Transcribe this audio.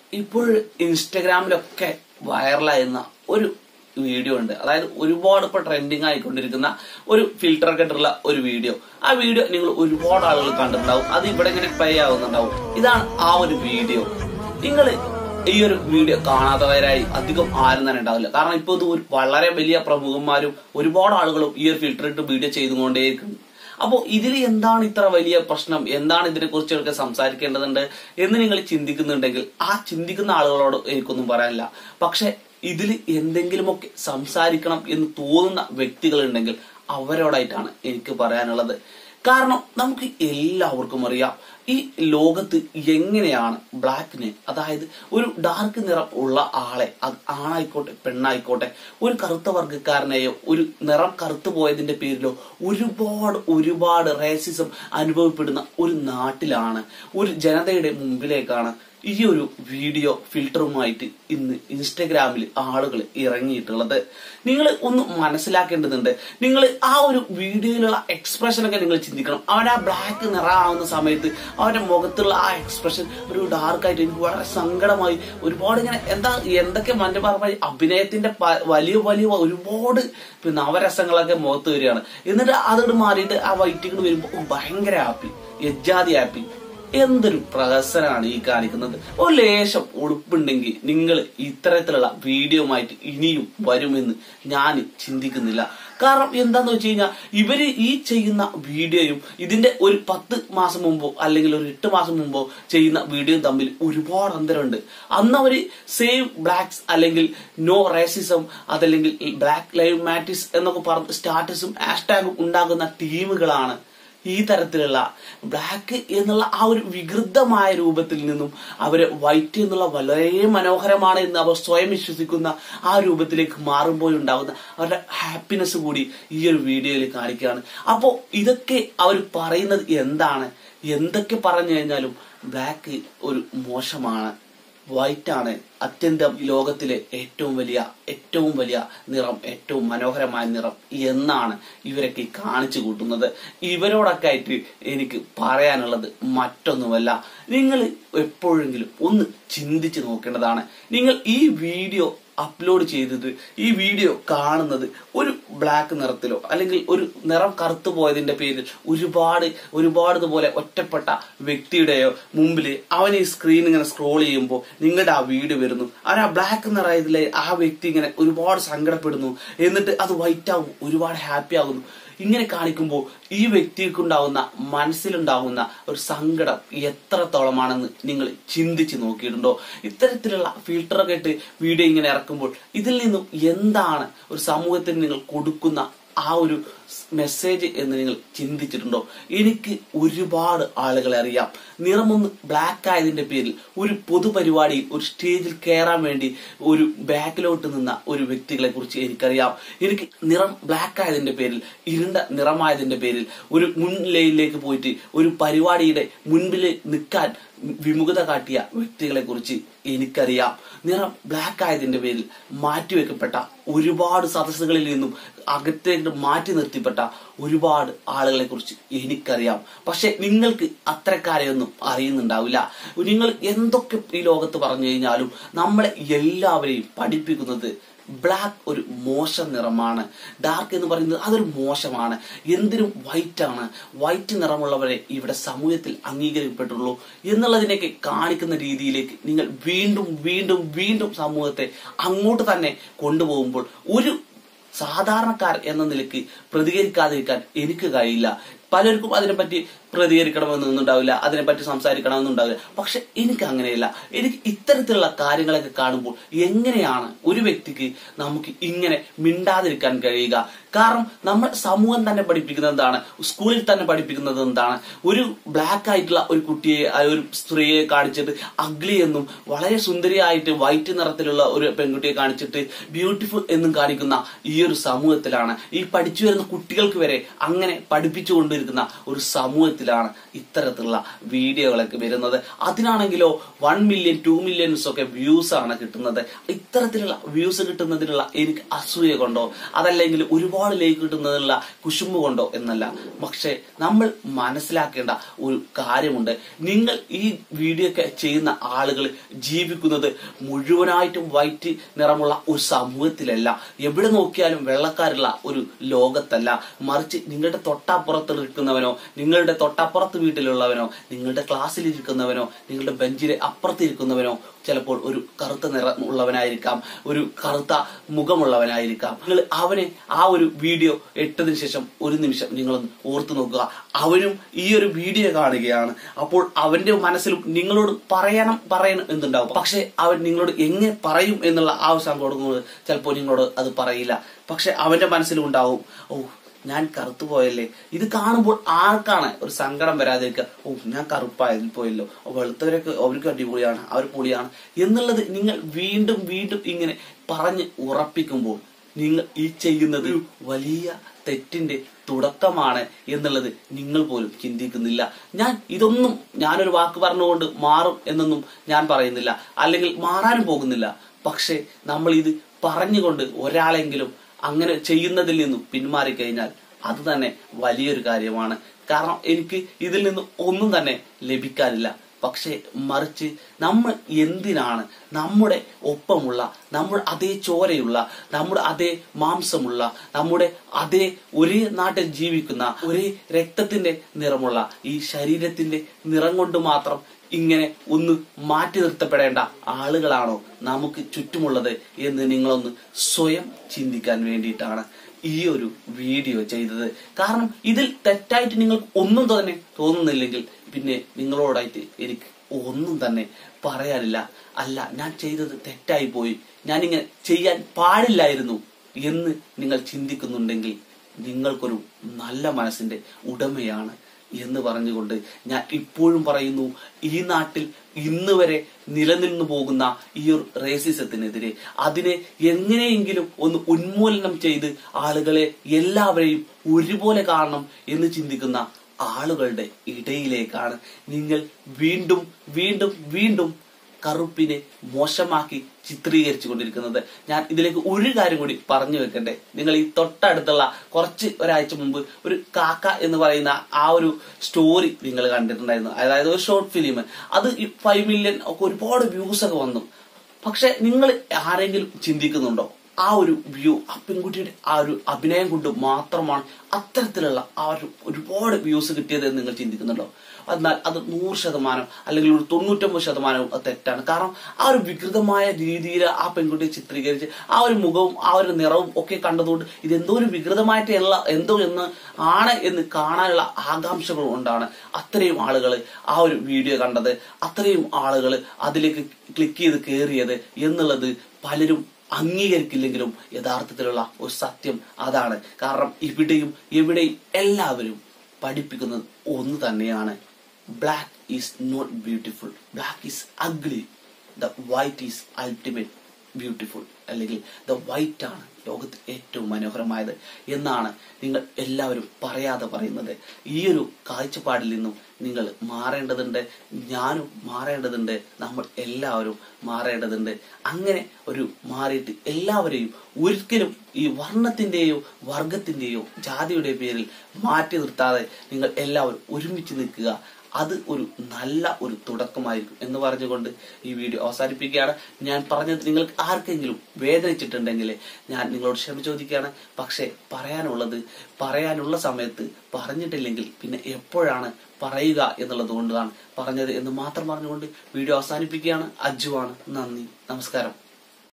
ഇപ്പോൾ ഇൻസ്റ്റഗ്രാമിലൊക്കെ വൈറലായിരുന്ന ഒരു വീഡിയോ ഉണ്ട്. അതായത് ഒരുപാട് ഇപ്പൊ ട്രെൻഡിങ് ആയിക്കൊണ്ടിരിക്കുന്ന ഒരു ഫിൽറ്റർ ഒക്കെ ഇട്ടുള്ള ഒരു വീഡിയോ. ആ വീഡിയോ നിങ്ങൾ ഒരുപാട് ആളുകൾ കണ്ടിട്ടുണ്ടാവും. അത് ഇവിടെ ഇങ്ങനെ പ്ലേ ആവുന്നുണ്ടാവും. ഇതാണ് ആ ഒരു വീഡിയോ. നിങ്ങൾ ഈ ഒരു വീഡിയോ കാണാത്തവരായി അധികം ആരും തന്നെ ഉണ്ടാവില്ല. കാരണം ഇപ്പൊ ഇത് വളരെ വലിയ പ്രമുഖന്മാരും ഒരുപാട് ആളുകളും ഈ ഒരു ഫിൽറ്റർ ഇട്ട് വീഡിയോ ചെയ്തുകൊണ്ടേയിരിക്കുന്നു. അപ്പോ ഇതിൽ എന്താണ് ഇത്ര വലിയ പ്രശ്നം, എന്താണ് ഇതിനെ കുറിച്ചൊക്കെ സംസാരിക്കേണ്ടതുണ്ട് എന്ന് നിങ്ങൾ ചിന്തിക്കുന്നുണ്ടെങ്കിൽ ആ ചിന്തിക്കുന്ന ആളുകളോട് എനിക്കൊന്നും പറയാനില്ല. പക്ഷെ ഇതിൽ എന്തെങ്കിലുമൊക്കെ സംസാരിക്കണം എന്ന് തോന്നുന്ന വ്യക്തികളുണ്ടെങ്കിൽ അവരോടായിട്ടാണ് എനിക്ക് പറയാനുള്ളത്. കാരണം നമുക്ക് എല്ലാവർക്കും അറിയാം ഈ ലോകത്ത് എങ്ങനെയാണ് ബ്ലാക്കിന്, അതായത് ഒരു ഡാർക്ക് നിറം ഉള്ള ആളെ, അത് ആണായിക്കോട്ടെ പെണ്ണായിക്കോട്ടെ, ഒരു കറുത്ത വർഗ്ഗക്കാരനെയോ ഒരു നിറം കറുത്തു പോയതിന്റെ പേരിലോ ഒരുപാട് റേസിസം അനുഭവപ്പെടുന്ന ഒരു നാട്ടിലാണ്, ഒരു ജനതയുടെ മുമ്പിലേക്കാണ് ഈ ഒരു വീഡിയോ ഫിൽറ്ററുമായിട്ട് ഇന്ന് ഇൻസ്റ്റഗ്രാമിൽ ആളുകൾ ഇറങ്ങിയിട്ടുള്ളത്. നിങ്ങൾ ഒന്ന് മനസ്സിലാക്കേണ്ടതുണ്ട്. നിങ്ങൾ ആ ഒരു വീഡിയോയിലുള്ള എക്സ്പ്രഷനൊക്കെ നിങ്ങൾ ചിന്തിക്കണം. അവൻ ആ ബ്ലാക്ക് നിറമാവുന്ന സമയത്ത് അവന്റെ മുഖത്തുള്ള ആ എക്സ്പ്രഷൻ ഒരു ഡാർക്കായിട്ട് എനിക്ക് വളരെ സങ്കടമായി. ഒരുപാട് ഇങ്ങനെ എന്തൊക്കെ മറ്റു പറഞ്ഞ അഭിനയത്തിന്റെ വലിയ ഒരുപാട് നവരസങ്ങളൊക്കെ മുഖത്ത് വരികയാണ്. എന്നിട്ട് അതോട് മാറിയിട്ട് ആ വൈറ്റിങ്ങോട് വരുമ്പോ ഭയങ്കര ഹാപ്പി, എജ്ജാതി ഹാപ്പി. എന്തൊരു പ്രഹസനാണ് ഈ കാണിക്കുന്നത്. ഒരു ലേശം ഉടുപ്പുണ്ടെങ്കിൽ നിങ്ങൾ ഇത്തരത്തിലുള്ള വീഡിയോമായിട്ട് ഇനിയും വരുമെന്ന് ഞാൻ ചിന്തിക്കുന്നില്ല. കാരണം എന്താന്ന് വെച്ച് കഴിഞ്ഞാൽ ഇവര് ഈ ചെയ്യുന്ന വീഡിയോയും ഇതിന്റെ ഒരു 10 മാസം മുമ്പോ അല്ലെങ്കിൽ ഒരു 8 മാസം മുമ്പോ ചെയ്യുന്ന വീഡിയോയും തമ്മിൽ ഒരുപാട് അന്തരമുണ്ട്. അന്ന് അവര് സേവ് ബ്ലാക്സ് അല്ലെങ്കിൽ നോ റേസിസം അതല്ലെങ്കിൽ ബ്ലാക്ക് ലൈവ് മാറ്റേഴ്സ് എന്നൊക്കെ പറഞ്ഞ് സ്റ്റാറ്റസും ഹാഷ്ടാഗും ഉണ്ടാകുന്ന ടീമുകളാണ് ഈ തരത്തിലുള്ള ബ്ലാക്ക് എന്നുള്ള ആ ഒരു വികൃതമായ രൂപത്തിൽ നിന്നും അവര് വൈറ്റ് എന്നുള്ള വളരെ മനോഹരമാണ് എന്ന് അവർ സ്വയം വിശ്വസിക്കുന്ന ആ രൂപത്തിലേക്ക് മാറുമ്പോഴുണ്ടാകുന്ന അവരുടെ ഹാപ്പിനെസ് കൂടി ഈ ഒരു വീഡിയോയിൽ കാണിക്കുകയാണ്. അപ്പോ ഇതൊക്കെ അവർ പറയുന്നത് എന്താണ്? എന്തൊക്കെ പറഞ്ഞു കഴിഞ്ഞാലും ബ്ലാക്ക് ഒരു മോശമാണ്, വൈറ്റ് ആണ് അത്യന്തം ലോകത്തിലെ ഏറ്റവും വലിയ നിറം, ഏറ്റവും മനോഹരമായ നിറം എന്നാണ് ഇവരൊക്കെ കാണിച്ചു കൂട്ടുന്നത്. ഇവരോടൊക്കെ ആയിട്ട് എനിക്ക് പറയാനുള്ളത് മറ്റൊന്നുമല്ല, നിങ്ങൾ എപ്പോഴെങ്കിലും ഒന്ന് ചിന്തിച്ചു നോക്കേണ്ടതാണ്. നിങ്ങൾ ഈ വീഡിയോ അപ്ലോഡ് ചെയ്തത്, ഈ വീഡിയോ കാണുന്നത് ഒരു ബ്ലാക്ക് നിറത്തിലോ അല്ലെങ്കിൽ ഒരു നിറം കറുത്തു പോയതിന്റെ പേരിൽ ഒരുപാട് ഇതുപോലെ ഒറ്റപ്പെട്ട വ്യക്തിയുടെയോ മുമ്പിൽ അവൻ ഈ സ്ക്രീൻ ഇങ്ങനെ സ്ക്രോൾ ചെയ്യുമ്പോൾ നിങ്ങളുടെ ആ വീഡിയോ വരുന്നു, അവൻ ആ ബ്ലാക്ക് നിറയതിലെ ആ വ്യക്തി ഇങ്ങനെ ഒരുപാട് സങ്കടപ്പെടുന്നു, എന്നിട്ട് അത് വൈറ്റ് ആകും, ഒരുപാട് ഹാപ്പി ആകുന്നു. ഇങ്ങനെ കാണിക്കുമ്പോൾ ഈ വ്യക്തിക്കുണ്ടാവുന്ന മനസ്സിലുണ്ടാവുന്ന ഒരു സങ്കടം എത്രത്തോളമാണെന്ന് നിങ്ങൾ ചിന്തിച്ച് നോക്കിയിട്ടുണ്ടോ? ഇത്തരത്തിലുള്ള ഫിൽറ്ററൊക്കെ ഇട്ട് വീഡിയോ ഇങ്ങനെ ഇറക്കുമ്പോൾ ഇതിൽ നിന്നും എന്താണ് ഒരു സമൂഹത്തിന് നിങ്ങൾ കൊടുക്കുന്ന ആ ഒരു മെസ്സേജ് എന്ന് നിങ്ങൾ ചിന്തിച്ചിട്ടുണ്ടോ? എനിക്ക് ഒരുപാട് ആളുകളെ അറിയാം. നിറമൊന്ന് ബ്ലാക്ക് ആയതിന്റെ പേരിൽ ഒരു പൊതുപരിപാടിയിൽ ഒരു സ്റ്റേജിൽ കയറാൻ വേണ്ടി ഒരു ബാക്കിലോട്ട് നിന്ന ഒരു വ്യക്തികളെ കുറിച്ച് എനിക്കറിയാം. എനിക്ക് നിറം ബ്ലാക്ക് ആയതിന്റെ പേരിൽ, ഇരുണ്ട നിറമായതിന്റെ പേരിൽ ഒരു മുൻ ലൈനിലേക്ക് പോയിട്ട് ഒരു പരിപാടിയുടെ മുൻപിൽ നിൽക്കാൻ വിമുഖത കാട്ടിയ വ്യക്തികളെ കുറിച്ച് എനിക്കറിയാം. നിറം ബ്ലാക്ക് ആയതിന്റെ പേരിൽ മാറ്റിവെക്കപ്പെട്ട ഒരുപാട് സദസ്സുകളിൽ നിന്നും അകത്തേക്ക് മാറ്റി നിർത്തിപ്പെട്ട ഒരുപാട് ആളുകളെ കുറിച്ച് എനിക്കറിയാം. പക്ഷെ നിങ്ങൾക്ക് അത്തരക്കാരെയൊന്നും അറിയുന്നുണ്ടാവില്ല. നിങ്ങൾ എന്തൊക്കെ ഈ ലോകത്ത് പറഞ്ഞു കഴിഞ്ഞാലും നമ്മളെ എല്ലാവരെയും പഠിപ്പിക്കുന്നത് ബ്ലാക്ക് ഒരു മോശം നിറമാണ്, ഡാർക്ക് എന്ന് പറയുന്നത് അതൊരു മോശമാണ്, എന്തിനും വൈറ്റ് ആണ്, വൈറ്റ് നിറമുള്ളവരെ ഇവിടെ സമൂഹത്തിൽ അംഗീകരിക്കപ്പെട്ടുള്ളൂ എന്നുള്ളതിനെയൊക്കെ കാണിക്കുന്ന രീതിയിലേക്ക് നിങ്ങൾ വീണ്ടും സമൂഹത്തെ അങ്ങോട്ട് തന്നെ കൊണ്ടുപോകുമ്പോൾ ഒരു സാധാരണക്കാർ എന്ന നിലയ്ക്ക് പ്രതികരിക്കാതിരിക്കാൻ എനിക്ക് കഴിയില്ല. പലർക്കും അതിനെപ്പറ്റി പ്രതികരിക്കണമെന്നൊന്നുണ്ടാവില്ല, അതിനെപ്പറ്റി സംസാരിക്കണമെന്നുണ്ടാവില്ല. പക്ഷെ എനിക്ക് അങ്ങനെയല്ല. എനിക്ക് ഇത്തരത്തിലുള്ള കാര്യങ്ങളൊക്കെ കാണുമ്പോൾ എങ്ങനെയാണ് ഒരു വ്യക്തിക്ക് നമുക്ക് ഇങ്ങനെ മിണ്ടാതിരിക്കാൻ കഴിയുക? കാരണം നമ്മൾ സമൂഹം തന്നെ പഠിപ്പിക്കുന്നത് എന്താണ്, സ്കൂളിൽ തന്നെ പഠിപ്പിക്കുന്നത് എന്താണ്? ഒരു ബ്ലാക്ക് ആയിട്ടുള്ള ഒരു കുട്ടിയെ, ഒരു സ്ത്രീയെ കാണിച്ചിട്ട് അഗ്ലി എന്നും വളരെ സുന്ദരിയായിട്ട് വൈറ്റ് നിറത്തിലുള്ള ഒരു പെൺകുട്ടിയെ കാണിച്ചിട്ട് ബ്യൂട്ടിഫുൾ എന്നും കാണിക്കുന്ന ഈ ഒരു സമൂഹത്തിലാണ്, ഈ പഠിച്ചു വരുന്ന കുട്ടികൾക്ക് വരെ അങ്ങനെ പഠിപ്പിച്ചുകൊണ്ടിരിക്കുന്ന ഒരു സമൂഹത്തിൽ രൂപത്തിലാണ് ഇത്തരത്തിലുള്ള വീഡിയോകളൊക്കെ വരുന്നത്. അതിനാണെങ്കിലോ 1 മില്യൺ 2 മില്യൺസ് ഒക്കെ വ്യൂസ് ആണ് കിട്ടുന്നത്. ഇത്തരത്തിലുള്ള വ്യൂസ് കിട്ടുന്നതിനുള്ള എനിക്ക് അസൂയ കൊണ്ടോ അതല്ലെങ്കിൽ ഒരുപാട് ലൈക്ക് കിട്ടുന്നതിനുള്ള കുശുമ്പ് കൊണ്ടോ എന്നല്ല, പക്ഷെ നമ്മൾ മനസ്സിലാക്കേണ്ട ഒരു കാര്യമുണ്ട്. നിങ്ങൾ ഈ വീഡിയോ ഒക്കെ ചെയ്യുന്ന ആളുകൾ ജീവിക്കുന്നത് മുഴുവനായിട്ടും വൈറ്റ് നിറമുള്ള ഒരു സമൂഹത്തിലല്ല, എവിടെ നോക്കിയാലും വെള്ളക്കാരുള്ള ഒരു ലോകത്തല്ല, മറിച്ച് നിങ്ങളുടെ തൊട്ടപ്പുറത്ത് നിൽക്കുന്നവനോ നിങ്ങളുടെ തൊട്ടപ്പുറത്ത് വീട്ടിലുള്ളവനോ നിങ്ങളുടെ ക്ലാസ്സിൽ ഇരിക്കുന്നവനോ നിങ്ങളുടെ ബെഞ്ചിലെ അപ്പുറത്തിരിക്കുന്നവനോ ചിലപ്പോൾ ഒരു കറുത്ത നിറമുള്ളവനായിരിക്കാം, ഒരു കറുത്ത മുഖമുള്ളവനായിരിക്കാം. നിങ്ങൾ അവനെ ആ ഒരു വീഡിയോ ഇട്ടതിന് ശേഷം ഒരു നിമിഷം നിങ്ങളൊന്ന് ഓർത്തു നോക്കുക. അവനും ഈ ഒരു വീഡിയോ കാണുകയാണ്. അപ്പോൾ അവന്റെ മനസ്സിലും നിങ്ങളോട് പറയണം എന്തുണ്ടാവും. പക്ഷെ അവൻ നിങ്ങളോട് എങ്ങനെ പറയും എന്നുള്ള ആവശ്യം കൊടുക്കുന്നത് ചിലപ്പോൾ നിങ്ങളോട് അത് പറയില്ല. പക്ഷെ അവന്റെ മനസ്സിലും ഉണ്ടാവും, ഓ ഞാൻ കറുത്തുപോയല്ലേ. ഇത് കാണുമ്പോൾ ആർക്കാണ് ഒരു സങ്കടം വരാതിരിക്കുക, ഓ ഞാൻ കറുപ്പായതിൽ പോയല്ലോ, വെളുത്തവരൊക്കെ അവർക്ക് അടിപൊളിയാണ്, അവർ പൊളിയാണ് എന്നുള്ളത് നിങ്ങൾ വീണ്ടും വീണ്ടും ഇങ്ങനെ പറഞ്ഞ് ഉറപ്പിക്കുമ്പോൾ നിങ്ങൾ ഈ ചെയ്യുന്നത് വലിയ തെറ്റിന്റെ തുടക്കമാണ് എന്നുള്ളത് നിങ്ങൾ പോലും ചിന്തിക്കുന്നില്ല. ഞാനൊരു വാക്ക് പറഞ്ഞുകൊണ്ട് മാറും എന്നൊന്നും ഞാൻ പറയുന്നില്ല, അല്ലെങ്കിൽ മാറാനും പോകുന്നില്ല. പക്ഷെ നമ്മൾ ഇത് പറഞ്ഞുകൊണ്ട് ഒരാളെങ്കിലും അങ്ങനെ ചെയ്യുന്നതിൽ നിന്നും പിന്മാറിക്കഴിഞ്ഞാൽ അത് തന്നെ വലിയൊരു കാര്യമാണ്. കാരണം എനിക്ക് ഇതിൽ നിന്ന് ഒന്നും തന്നെ ലഭിക്കാനില്ല. പക്ഷെ മറിച്ച് നമ്മൾ എന്തിനാണ് നമ്മുടെ ഒപ്പമുള്ള, നമ്മുടെ അതേ ചോരയുള്ള, നമ്മുടെ അതേ മാംസമുള്ള, നമ്മുടെ അതേ ഒരേ നാട്ടിൽ ജീവിക്കുന്ന, ഒരേ രക്തത്തിന്റെ നിറമുള്ള ഈ ശരീരത്തിന്റെ നിറം കൊണ്ട് മാത്രം ഇങ്ങനെ ഒന്ന് മാറ്റി നിർത്തപ്പെടേണ്ട ആളുകളാണോ നമുക്ക് ചുറ്റുമുള്ളത് എന്ന് നിങ്ങളൊന്ന് സ്വയം ചിന്തിക്കാൻ വേണ്ടിയിട്ടാണ് ഈ ഒരു വീഡിയോ ചെയ്തത്. കാരണം ഇതിൽ തെറ്റായിട്ട് നിങ്ങൾക്ക് ഒന്നും തന്നെ തോന്നുന്നില്ലെങ്കിൽ പിന്നെ നിങ്ങളോടായിട്ട് എനിക്ക് ഒന്നും തന്നെ പറയാനില്ല. അല്ല, ഞാൻ ചെയ്തത് തെറ്റായി പോയി, ഞാനിങ്ങനെ ചെയ്യാൻ പാടില്ലായിരുന്നു എന്ന് നിങ്ങൾ ചിന്തിക്കുന്നുണ്ടെങ്കിൽ നിങ്ങൾക്കൊരു നല്ല മനസ്സിന്റെ ഉടമയാണ് എന്ന് പറഞ്ഞുകൊണ്ട് ഞാൻ ഇപ്പോഴും പറയുന്നു, ഈ നാട്ടിൽ ഇന്ന് വരെ നിലനിന്നു പോകുന്ന ഈ ഒരു റേസിസത്തിനെതിരെ അതിനെ എങ്ങനെയെങ്കിലും ഒന്ന് ഉന്മൂലനം ചെയ്ത് ആളുകളെ എല്ലാവരെയും ഒരുപോലെ കാണണം എന്ന് ചിന്തിക്കുന്ന ആളുകളുടെ ഇടയിലേക്കാണ് നിങ്ങൾ വീണ്ടും വീണ്ടും വീണ്ടും കറുപ്പിനെ മോശമാക്കി ചിത്രീകരിച്ചു കൊണ്ടിരിക്കുന്നത്. ഞാൻ ഇതിലേക്ക് ഒരു കാര്യം കൂടി പറഞ്ഞു വെക്കട്ടെ. നിങ്ങൾ ഈ തൊട്ടടുത്തുള്ള ഒരാഴ്ച മുമ്പ് ഒരു കാക്ക എന്ന് പറയുന്ന ആ ഒരു സ്റ്റോറി നിങ്ങൾ കണ്ടിട്ടുണ്ടായിരുന്നു. അതായത് ഒരു ഷോർട്ട് ഫിലിം. അത് 5 മില്യൺ ഒക്കെ ഒരുപാട് വ്യൂസ് ഒക്കെ വന്നു. പക്ഷെ നിങ്ങൾ ആരെങ്കിലും ചിന്തിക്കുന്നുണ്ടോ ആ ഒരു വ്യൂ, ആ പെൺകുട്ടിയുടെ ആ ഒരു അഭിനയം കൊണ്ട് മാത്രമാണ് അത്തരത്തിലുള്ള ആ ഒരു ഒരുപാട് വ്യൂസ് കിട്ടിയത് എന്ന് നിങ്ങൾ ചിന്തിക്കുന്നുണ്ടോ? എന്നാൽ അത് 100% അല്ലെങ്കിൽ ഒരു 99% അത് തെറ്റാണ്. കാരണം ആ ഒരു വികൃതമായ രീതിയിൽ ആ പെൺകുട്ടിയെ ചിത്രീകരിച്ച് ആ ഒരു മുഖവും ആ ഒരു നിറവും ഒക്കെ കണ്ടതുകൊണ്ട് ഇതെന്തോ ഒരു വികൃതമായിട്ടുള്ള എന്തോ എന്ന് കാണാനുള്ള ആകാംക്ഷകൾ കൊണ്ടാണ് അത്രയും ആളുകൾ ആ ഒരു വീഡിയോ കണ്ടത്, അത്രയും ആളുകൾ അതിലേക്ക് ക്ലിക്ക് ചെയ്ത് കയറിയത് എന്നുള്ളത് പലരും അംഗീകരിക്കില്ലെങ്കിലും യഥാർത്ഥത്തിലുള്ള ഒരു സത്യം അതാണ്. കാരണം ഇവിടെയും എവിടെയും എല്ലാവരും പഠിപ്പിക്കുന്നത് ഒന്ന് തന്നെയാണ്, black is not beautiful, black is ugly, the white is ultimate beautiful, അല്ലെങ്കിൽ ദ വൈറ്റ് ആണ് ലോകത്തിൽ ഏറ്റവും മനോഹരമായത് എന്നാണ് നിങ്ങൾ എല്ലാവരും പറയാതെ പറയുന്നത്. ഈ ഒരു കാഴ്ചപ്പാടിൽ നിന്നും നിങ്ങൾ മാറേണ്ടതുണ്ട്, ഞാനും മാറേണ്ടതുണ്ട്, നമ്മൾ എല്ലാവരും മാറേണ്ടതുണ്ട്. അങ്ങനെ ഒരു മാറിയിട്ട് എല്ലാവരെയും ഒരിക്കലും ഈ വർണ്ണത്തിന്റെയോ വർഗത്തിന്റെയോ ജാതിയുടെ പേരിൽ മാറ്റി നിർത്താതെ നിങ്ങൾ എല്ലാവരും ഒരുമിച്ച് നിൽക്കുക. അത് ഒരു നല്ല ഒരു തുടക്കമായിരിക്കും എന്ന് പറഞ്ഞുകൊണ്ട് ഈ വീഡിയോ അവസാനിപ്പിക്കുകയാണ്. ഞാൻ പറഞ്ഞത് നിങ്ങൾക്ക് ആർക്കെങ്കിലും വേദനിച്ചിട്ടുണ്ടെങ്കിൽ ഞാൻ നിങ്ങളോട് ക്ഷമ ചോദിക്കുകയാണ്. പക്ഷെ പറയാനുള്ള സമയത്ത് പറഞ്ഞിട്ടില്ലെങ്കിൽ പിന്നെ എപ്പോഴാണ് പറയുക എന്നുള്ളത് കൊണ്ടാണ് പറഞ്ഞത് എന്ന് മാത്രം പറഞ്ഞുകൊണ്ട് വീഡിയോ അവസാനിപ്പിക്കുകയാണ്. അജുവാണ്. നന്ദി, നമസ്കാരം.